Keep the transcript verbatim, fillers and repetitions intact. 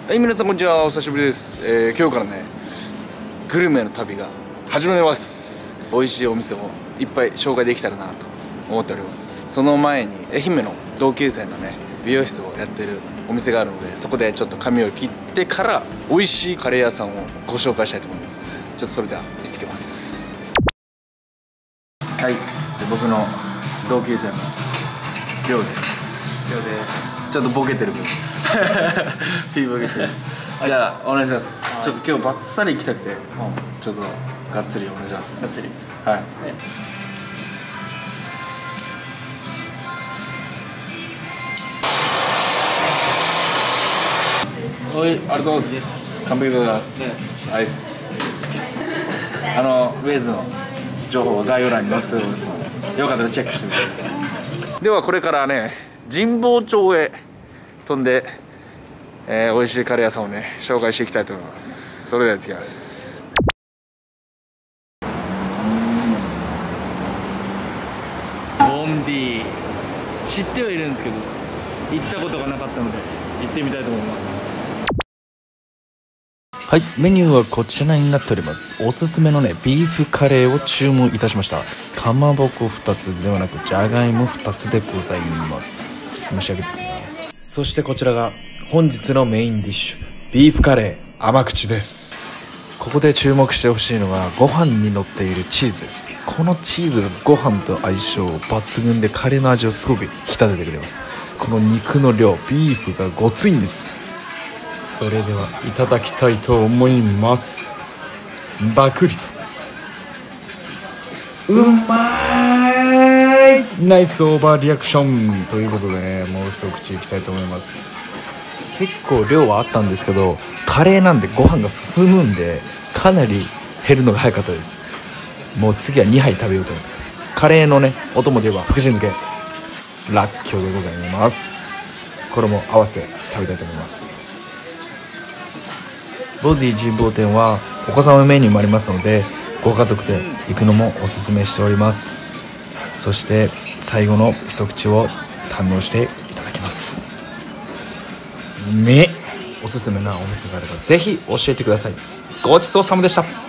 はい、皆さんこんにちは、お久しぶりです。えー、今日からねグルメの旅が始まります。美味しいお店をいっぱい紹介できたらなと思っております。その前に愛媛の同級生のね美容室をやってるお店があるので、そこでちょっと髪を切ってから美味しいカレー屋さんをご紹介したいと思います。ちょっとそれでは行ってきます。はい、で僕の同級生のりょうです。 りょうです。 ちょっとボケてるけどピーボケしてるじゃあお願いします。ちょっと今日バッサリ行きたくて、ちょっとがっつりお願いします。 がっつりはい、はい、ありがとうございます。完璧でございます。はい、あのウェイズの情報は概要欄に載せておりますので、よかったらチェックしてください。ではこれからね神保町へ飛んで、えー、美味しいカレー屋さんをね紹介していきたいと思います。それではやっていきます。ボンディ知ってはいるんですけど行ったことがなかったので行ってみたいと思います。 はい、メニューはこちらになっております。おすすめのねビーフカレーを注文いたしました。かまぼこふたつではなくじゃがいもふたつでございます。蒸し上げですね。そしてこちらが本日のメインディッシュ、ビーフカレー甘口です。ここで注目してほしいのがご飯に乗っているチーズです。このチーズがご飯と相性抜群でカレーの味をすごく引き立ててくれます。この肉の量、ビーフがごついんです。それではいただきたいと思います。バクリとうまいナイスオーバーリアクションということでね、もう一口いきたいと思います。結構量はあったんですけどカレーなんでご飯が進むんでかなり減るのが早かったです。もう次はにはい食べようと思ってます。カレーのねお供といえば福神漬け、らっきょうでございます。これも合わせて食べたいと思います。ボディ神保店はお子様メニューもありますのでご家族で行くのもおすすめしております。そして最後の一口を堪能していただきます。めおすすめなお店があればぜひ教えてください。ごちそうさまでした。